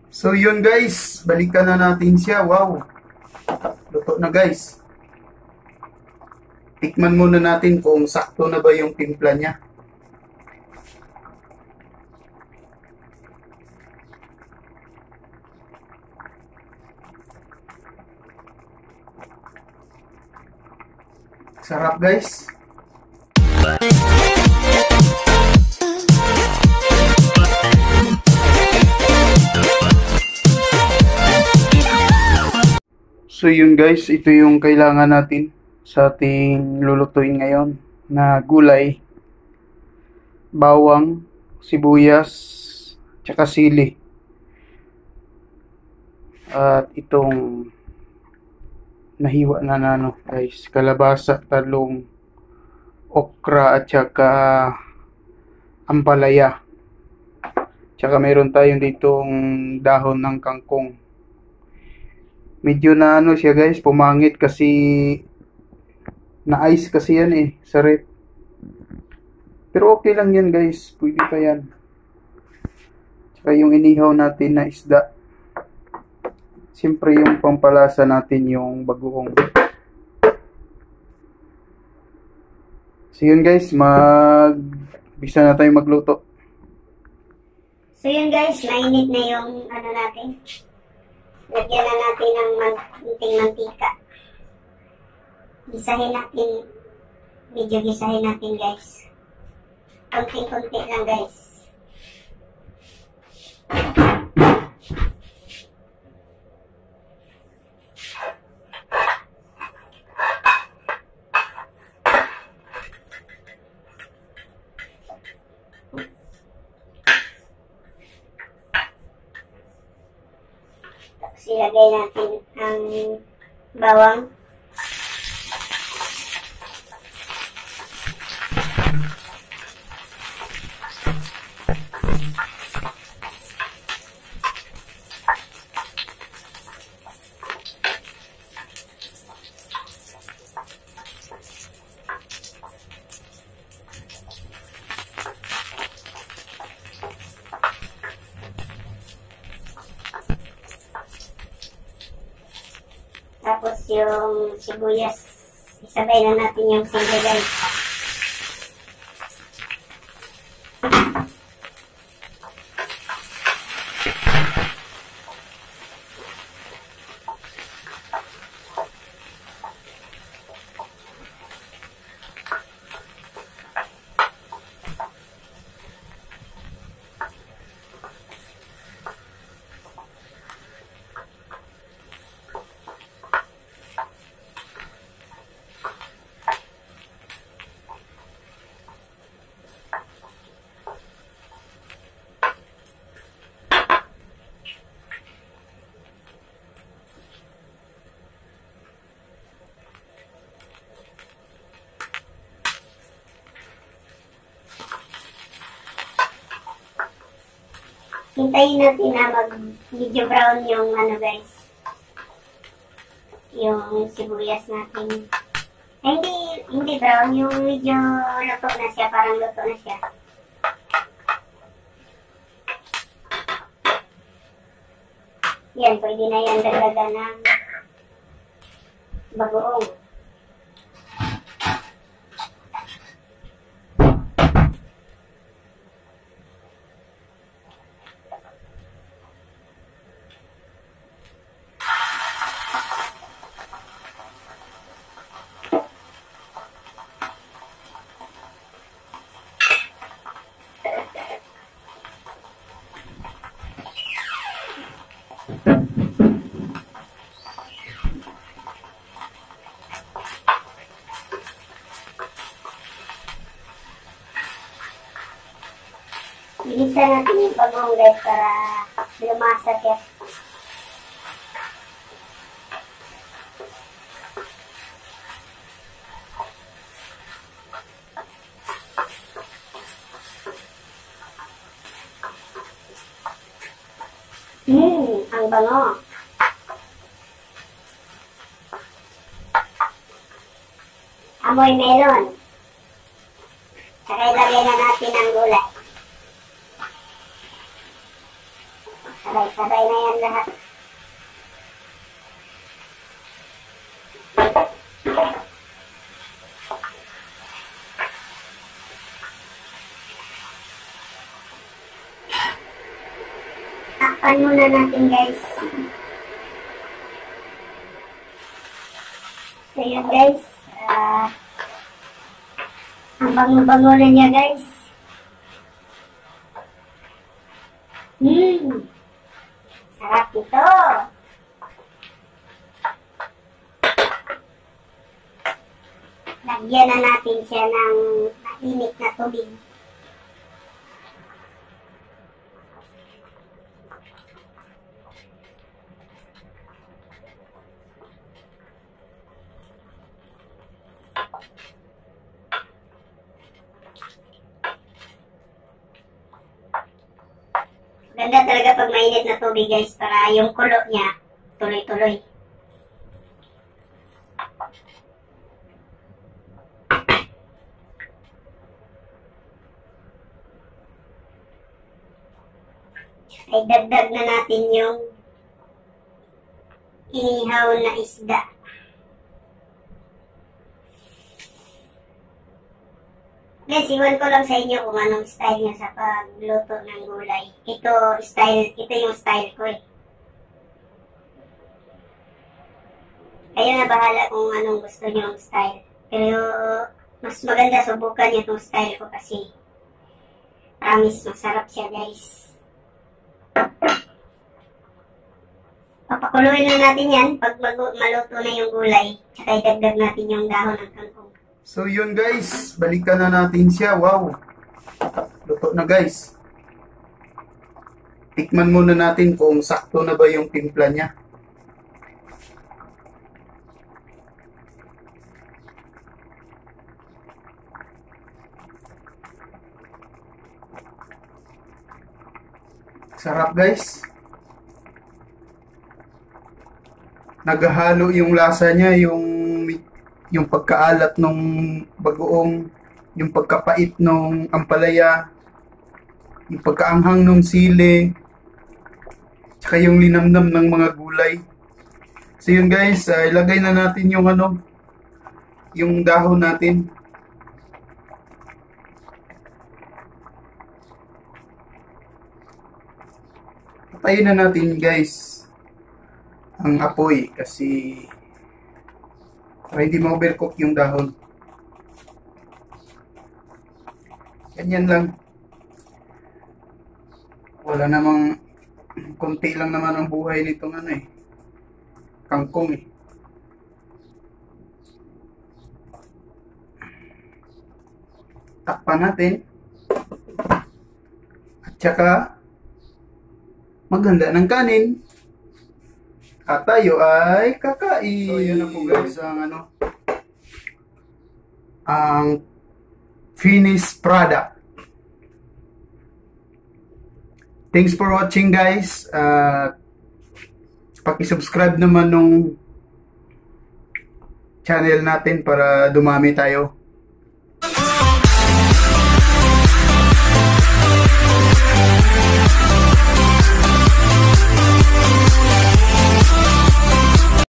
So yun guys, balikan na natin siya. Wow, luto na guys. Tikman muna natin kung sakto na ba yung timpla niya. Sarap guys. So yun guys, ito yung kailangan natin sa ating lulutuin ngayon na gulay. Bawang, sibuyas, tsaka sili. At itong nahiwa na guys, kalabasa, talong, okra at tsaka ampalaya. Tsaka meron tayong ditong dahon ng kangkong. Medyo na siya guys, pumangit kasi na-ice kasi yan sa rep. Pero okay lang yan guys, pwede pa yan. Tsaka yung inihaw natin na isda. Siyempre yung pampalasa natin yung bagoong. So yun guys, bisa na tayo magluto. So yun guys, mainit na yung natin. Lagyan na natin ng kunting mantika. Gisahin natin. Medyo gisahin natin guys. Kunting-kunti lang guys. Ilagay natin ang bawang. Tapos yung sibuyas, isabay na natin yung sili guys. Hintayin natin na mag-medyo brown yung guys. Yung sibuyas natin. Ay, hindi brown. Yung medyo luto na siya. Parang luto na siya. Yan, pwede na yan dagdagan ng bagoong. Ilisa natin yung bagong guys para lumasa siya. Ang bango. Amoy melon. Saka ilagay na natin ang gulay. Sabay-sabay na yan lahat. Takpan muna natin guys. So yun guys. Ang bango-bango na niya guys. Sarap ito. Lagyan na natin siya ng mainit na tubig. Ganda talaga pag mainit na tubig guys para yung kulo niya tuloy-tuloy. Ay dagdag na natin yung inihaw na isda. Guys, iwan ko lang sa inyo kung anong style nyo sa pagluto ng gulay. Ito yung style ko eh. Kayo na bahala kung anong gusto nyo ang style. Pero mas maganda subukan nyo itong style ko kasi promise masarap siya guys. Papakuluin na natin yan pag maluto na yung gulay. Tsaka idagdag natin yung dahon ng kangkong. So yun guys, balikan na natin siya. Wow, luto na guys. Tikman muna natin kung sakto na ba yung timpla niya. Sarap guys. Naghahalo yung lasa niya, yung pagkaalat ng bagoong, yung pagkapait ng ampalaya, yung pagkaanghang ng sili, tsaka yung linamnam ng mga gulay. So yun guys, ilagay na natin yung yung dahon natin. Patayin na natin guys ang apoy kasi para hindi ma-overcook yung dahon. Ganyan lang. Wala namang, konti lang naman ang buhay nitong kangkong eh. Takpan natin. At saka, maganda ng kanin. At tayo ay kakain. So yan na po guys ang finished product. Thanks for watching guys. Paki-subscribe naman nung channel natin para dumami tayo.